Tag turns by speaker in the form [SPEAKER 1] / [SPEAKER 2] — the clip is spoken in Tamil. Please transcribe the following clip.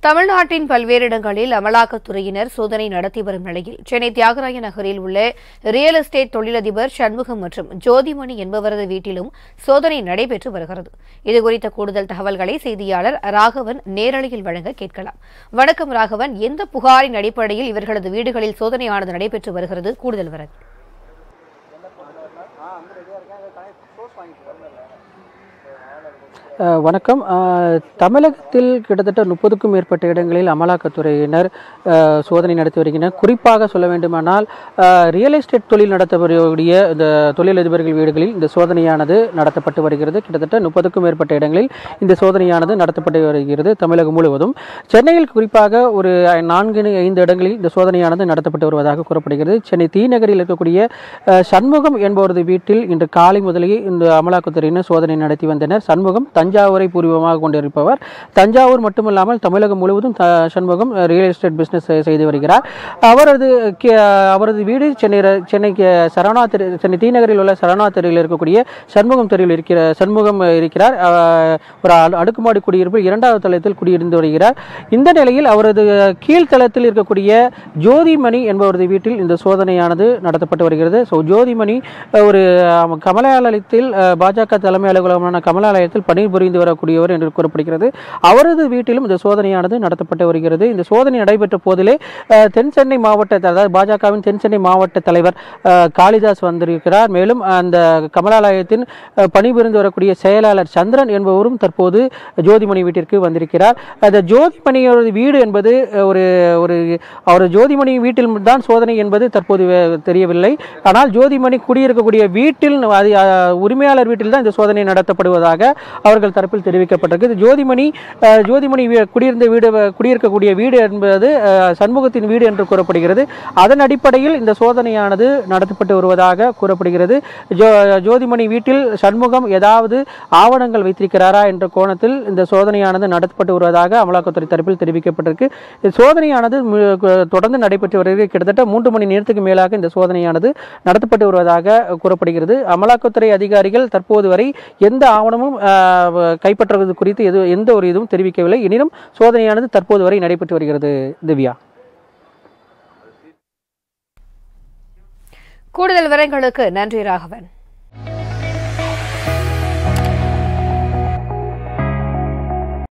[SPEAKER 1] தமிழ்நாட்டின் பல்வேறு இடங்களில் அமலாக்கத்துறையினர் சோதனை நடத்தி வரும் நிலையில் சென்னை தியாகராய நகரில் உள்ள ரியல் எஸ்டேட் தொழிலதிபர் சண்முகம் மற்றும் ஜோதிமணி என்பவரது வீட்டிலும் சோதனை நடைபெற்று வருகிறது. இதுகுறித்த கூடுதல் தகவல்களை செய்தியாளர் ராகவன் நேரலையில் வழங்க கேட்கலாம். வணக்கம் ராகவன், எந்த புகாரின் அடிப்படையில் இவர்களது வீடுகளில் சோதனையானது நடைபெற்று வருகிறது? கூடுதல் விவரங்கள்.
[SPEAKER 2] வணக்கம். தமிழகத்தில் கிட்டத்தட்ட 30க்கும் மேற்பட்ட இடங்களில் அமலாக்கத்துறையினர் சோதனை நடத்தி வருகின்றனர். குறிப்பாக சொல்ல வேண்டுமானால் ரியல் எஸ்டேட் தொழில் நடத்தக்கூடிய இந்த தொழிலதிபர்கள் வீடுகளில் இந்த சோதனையானது நடத்தப்பட்டு வருகிறது. கிட்டத்தட்ட 30க்கும் மேற்பட்ட இடங்களில் இந்த சோதனையானது நடத்தப்பட்டு வருகிறது தமிழகம் முழுவதும். சென்னையில் குறிப்பாக ஒரு 4-5 இடங்களில் இந்த சோதனையானது நடத்தப்பட்டு வருவதாக கூறப்படுகிறது. சென்னை தி நகரில் இருக்கக்கூடிய சண்முகம் என்பவரது வீட்டில் இன்று காலை முதலே இந்த அமலாக்கத்துறையினர் சோதனை நடத்தி வந்தனர். சண்முகம் தஞ்சாவூரை பூர்வமாக கொண்டிருப்பவர். தஞ்சாவூர் மட்டுமல்லாமல் தமிழகம் முழுவதும் சண்முகம் ரியல் எஸ்டேட் பிசினஸ் செய்து வருகிறார். அவரது வீடு சென்னை டி நகரில் உள்ள சரவணா தெருவில் இருக்கக்கூடிய சண்முகம் தெருவில் இருக்கிறார். ஒரு அடுக்குமாடி குடியிருப்பில் 2வது தளத்தில் குடியிருந்து வருகிறார். இந்த நிலையில் அவரது கீழ்த்தளத்தில் இருக்கக்கூடிய ஜோதிமணி என்பவரது வீட்டில் இந்த சோதனையானது நடத்தப்பட்டு வருகிறது. ஜோதிமணி ஒரு கமலாலயத்தில் பாஜக தலைமை அலுவலகமான கமலாலயத்தில் பணிபுரிந்து வரக்கூடியவர் என்று கூறப்படுகிறது. அவரது வீட்டிலும் இந்த சோதனையானது நடத்தப்பட்டு வருகிறது. இந்த சோதனை நடைபெற்ற போதிலே தென் சென்னை மாவட்ட, அதாவது பாஜகவின் தென் சென்னை மாவட்ட தலைவர் காளிதாஸ் வந்திருக்கிறார். மேலும் அந்த கமலாலயத்தின் பணிபுரிந்து வரக்கூடிய செயலாளர் சந்திரன் என்பவரும் தற்போது ஜோதிமணி வீட்டிற்கு வந்திருக்கிறார். அந்த ஜோதிமணியோட வீடு என்பது அவர் ஜோதிமணி வீட்டில் தான் சோதனை என்பது தற்போது தெரியவில்லை. ஆனால் ஜோதிமணி குடியிருக்கக்கூடிய வீட்டில், உரிமையாளர் வீட்டில் தான் இந்த சோதனை நடத்தப்படுவதாக அவர்கள் தரப்பில் தெரிவிக்கப்பட்டிருக்கு. ஜோதிமணி குடியிருக்கக்கூடிய வீடு என்பது சண்முகத்தின் வீடு என்று கூறப்படுகிறது. அதன் அடிப்படையில் இந்த சோதனையானது நடத்தப்பட்டு வருவதாக கூறப்படுகிறது. ஜோதிமணி வீட்டில் சண்முகம் ஏதாவது ஆவணங்கள் வைத்திருக்கிறாரா என்ற கோணத்தில் இந்த சோதனையானது நடத்தப்பட்டு வருவதாக அமலாக்கத்துறை தரப்பில் தெரிவிக்கப்பட்டிருக்கு. சோதனையானது தொடர்ந்து நடைபெற்று வருகிறது. கிட்டத்தட்ட 3 மணி நேரத்துக்கு மேலாக இந்த சோதனையானது நடத்தப்பட்டு வருவதாக கூறப்படுகிறது. அமலாக்கத்துறை அதிகாரிகள் தற்போது வரை எந்த ஆவணமும் கைப்பற்றுவது குறித்து எந்த ஒரு இதுவும் தெரிவிக்கவில்லை. எனினும் சோதனையானது தற்போது வரை நடைபெற்று வருகிறது. திவ்யா,
[SPEAKER 1] கூடுதல் விவரங்களுக்கு நன்றி ராகவன்.